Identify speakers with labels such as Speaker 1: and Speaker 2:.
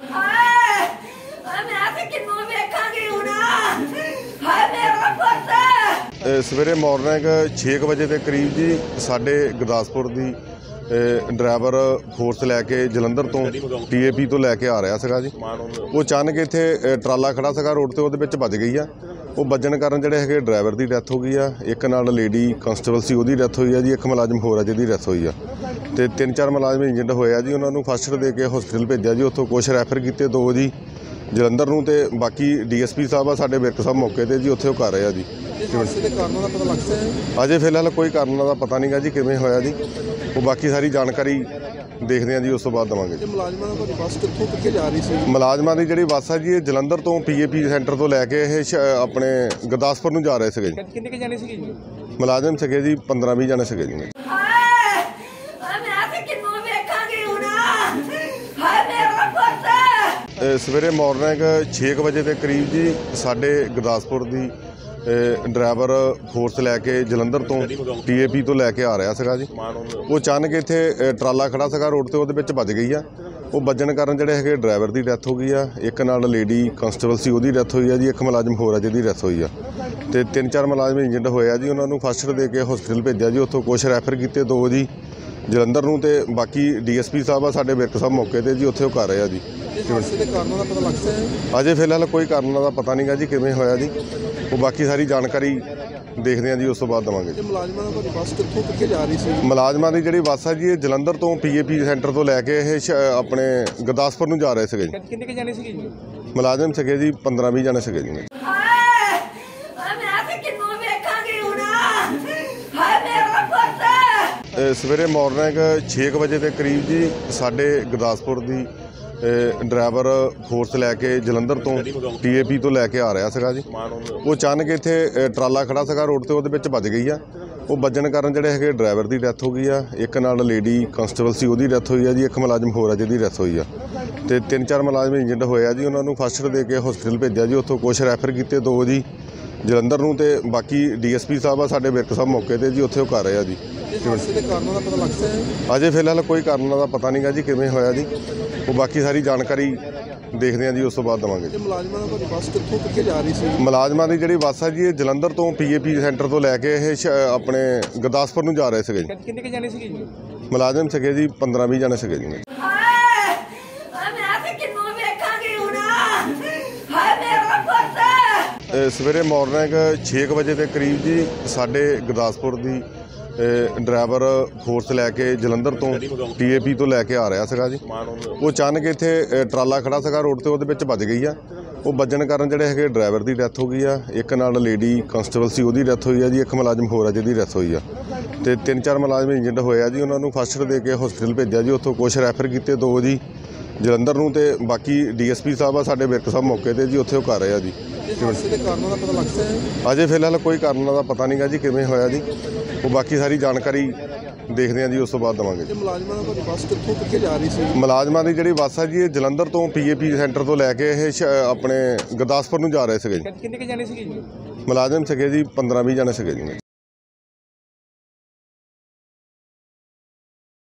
Speaker 1: सवेरे मॉर्निंग 6 बजे के करीब जी साढ़े गुरदासपुर की ड्राइवर फोर्स लैके जलंधर तो TAP तो लैके आ रहा सीगा जी। वो अचानक इत्थे ट्राला खड़ा सीगा रोड ते, उहदे विच वज गई आ। वो वजन कारण जिहड़े हैगे ड्राइवर की डैथ हो गई आ, एक नाल लेडी कांस्टेबल सी उहदी डैथ हुई है जी, एक मुलाजम होर है जिहदी डैथ हुई आ ते 3-4 मुलाजम इंजर्ड होए आ जी। उन्होंने फस्ट एड दे के हॉस्पिटल भेजा जी, उत्थों कुछ रैफर किए 2 जी जलंधर नूं ते बाकी DSP साहब आ साडे विरक साहब मौके ते जी उत्थे वो कर रहे आ जी। अजे फिलहाल कोई कारणों का पता नहीं गा जी किवें होया जी, वो बाकी सारी जानकारी देखते हैं जी, उस तो बाद देवांगे। मुलाजमां दी जिहड़ी बस है जी जलंधर तो PAP सेंटर तो लैके अपने गुरदासपुर नूं जा रहे थे। मुलाजम सके जी 15-20 जने सके जी। सवेरे मॉर्निंग 6 बजे के करीब जी साढ़े गुरदासपुर की ड्राइवर फोर्स लैके जलंधर तो TAP तो लैके आ रहा सीगा जी। वो अचानक इत्थे ट्राला खड़ा सीगा रोड ते, उहदे विच वज गई आ। वो वजन कारण जिहड़े हैगे ड्राइवर की डैथ हो गई आ, एक नाल लेडी कांस्टेबल सी उहदी डैथ हुई है जी, एक मुलाजम होर है जिहदी डैथ हुई आ ते 3-4 मुलाजम इंजर्ड होए आ जी। उन्होंने फस्ट एड दे के हॉस्पिटल भेजा जी, उत्थों कुछ रैफर किए 2 जी जलंधर नूं ते बाकी DSP साहब आ साडे विरक साहब मौके ते जी उत्थे वो कर रहे आ जी। अजे फिलहाल कोई कारणों का पता नहीं गा जी किवें होया जी, वो बाकी सारी जानकारी देखते हैं जी, उस तो बाद देवांगे। मुलाजमां दी जिहड़ी बस है जी जलंधर तो PAP सेंटर तो लैके अपने गुरदासपुर नूं जा रहे थे। मुलाजम सके जी 15-20 जने सके जी। सवेरे मॉर्निंग 6 बजे के करीब जी साढ़े गुरदासपुर की ड्राइवर फोर्स लैके जलंधर तो TAP तो लैके आ रहा सीगा जी। वो अचानक इत्थे ट्राला खड़ा सीगा रोड ते, उहदे विच वज गई आ। वो वजन कारण जिहड़े हैगे ड्राइवर की डैथ हो गई आ, एक नाल लेडी कांस्टेबल सी उहदी डैथ हुई है जी, एक मुलाजम होर है जिहदी डैथ हुई आ ते 3-4 मुलाजम इंजर्ड होए आ जी। उन्होंने फस्ट एड दे के हॉस्पिटल भेजा जी, उत्थों कुछ रैफर किए 2 जी जलंधर नूं ते बाकी DSP साहब आ साडे विरक साहब मौके ते जी उत्थे वो कर रहे आ जी। अजे फिलहाल कोई कारणों का पता नहीं गा जी किवें होया जी, वो बाकी सारी जानकारी देखते हैं जी, उस तो बाद देवांगे। मुलाजमां दी जिहड़ी बस है जी जलंधर तो PAP सेंटर तो लैके अपने गुरदासपुर नूं जा रहे थे। मुलाजम सके जी 15-20 जने सके जी। सवेरे मॉर्निंग 6 बजे के करीब जी साढ़े गुरदासपुर की ड्राइवर फोर्स लैके जलंधर तो TAP तो लैके आ रहा सीगा जी। वो अचानक इत्थे ट्राला खड़ा सीगा रोड ते, उहदे विच वज गई आ। वो वजन कारण जिहड़े हैगे ड्राइवर की डैथ हो गई आ, एक नाल लेडी कांस्टेबल सी उहदी डैथ हुई है जी, एक मुलाजम होर है जिहदी डैथ हुई आ ते 3-4 मुलाजम इंजर्ड होए आ जी। उन्होंने फस्ट एड दे के हॉस्पिटल भेजा जी, उत्थों कुछ रैफर किए 2 जी जलंधर नूं ते बाकी DSP साहब आ साडे विरक साहब मौके ते जी उत्थे वो कर रहे आ जी। अजे फिलहाल कोई कारणों का पता नहीं गा जी किवें होया जी, वो बाकी सारी जानकारी देखते हैं जी, उस तो बाद देवांगे। मुलाजमां दी जिहड़ी बस है जी जलंधर तो PAP सेंटर तो लैके अपने गुरदासपुर नूं जा रहे थे। मुलाजम सके जी 15-20 जने सके जी।